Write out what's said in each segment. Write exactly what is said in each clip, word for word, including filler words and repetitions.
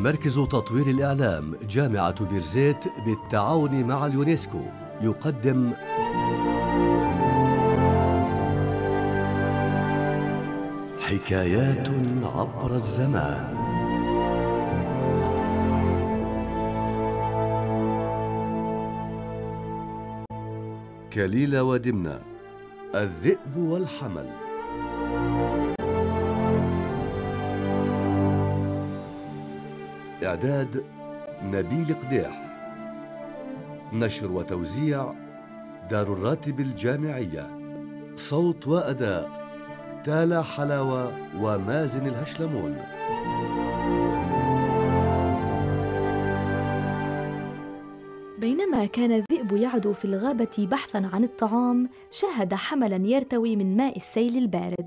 مركز تطوير الإعلام جامعة بيرزيت بالتعاون مع اليونسكو يقدم حكايات عبر الزمان. كليلة ودمنة، الذئب والحمل. إعداد نبيل قديح. نشر وتوزيع دار الراتب الجامعية. صوت وأداء تالا حلاوة ومازن الهشلمون. بينما كان الذئب يعدو في الغابة بحثاً عن الطعام، شاهد حملاً يرتوي من ماء السيل البارد.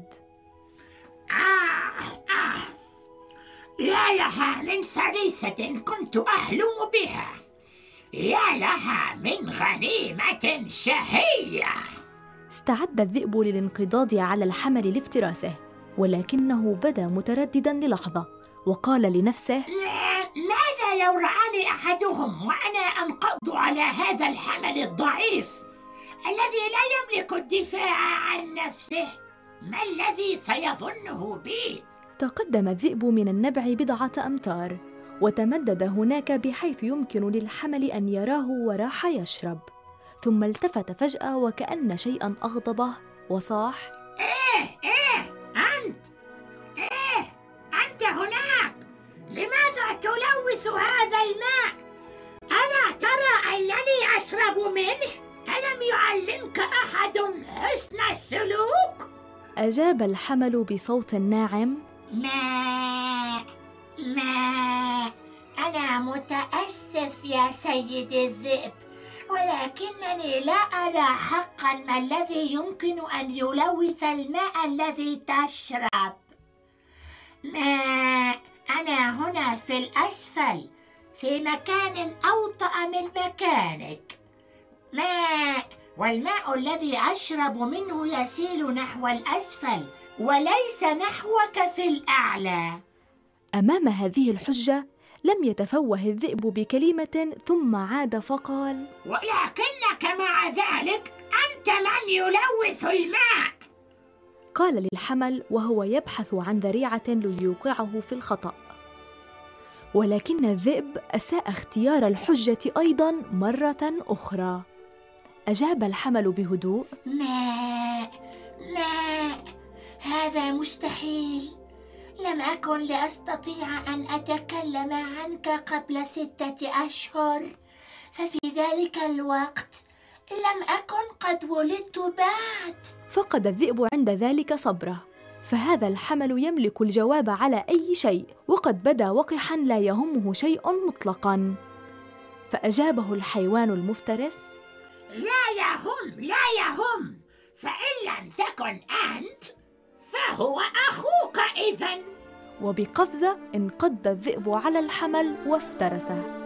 آه آه يا لها من فريسة كنت أحلم بها، يا لها من غنيمة شهية. استعد الذئب للانقضاض على الحمل لافتراسه، ولكنه بدا متردداً للحظة وقال لنفسه: ماذا لو رآني أحدهم وأنا أنقض على هذا الحمل الضعيف الذي لا يملك الدفاع عن نفسه؟ ما الذي سيظنه بي؟ تقدم الذئب من النبع بضعة أمتار وتمدد هناك بحيث يمكن للحمل أن يراه وراح يشرب، ثم التفت فجأة وكأن شيئاً أغضبه وصاح: إيه إيه أنت إيه أنت هناك، لماذا تلوث هذا الماء؟ ألا ترى أنني أشرب منه؟ ألم يعلمك أحد حسن السلوك؟ أجاب الحمل بصوت ناعم: ما ما أنا متأسف يا سيدي الذئب، ولكنني لا أرى حقا ما الذي يمكن أن يلوث الماء الذي تشرب. ما أنا هنا في الأسفل في مكان أوطأ من مكانك. ماء، والماء الذي أشرب منه يسيل نحو الأسفل وليس نحوك في الأعلى. أمام هذه الحجة لم يتفوه الذئب بكلمة، ثم عاد فقال: ولكنك مع ذلك أنت من يلوث الماء. قال للحمل وهو يبحث عن ذريعة ليوقعه في الخطأ، ولكن الذئب أساء اختيار الحجة أيضاً مرة أخرى. أجاب الحمل بهدوء: ماء ماء هذا مستحيل، لم أكن لأستطيع أن أتكلم عنك قبل ستة أشهر، ففي ذلك الوقت لم أكن قد ولدت بعد. فقد الذئب عند ذلك صبره، فهذا الحمل يملك الجواب على أي شيء، وقد بدا وقحا لا يهمه شيء مطلقا. فأجابه الحيوان المفترس: لا يهم لا يهم، فإن لم تكن أنت فهو أخوك إذن. وبقفزة انقض الذئب على الحمل وافترسه.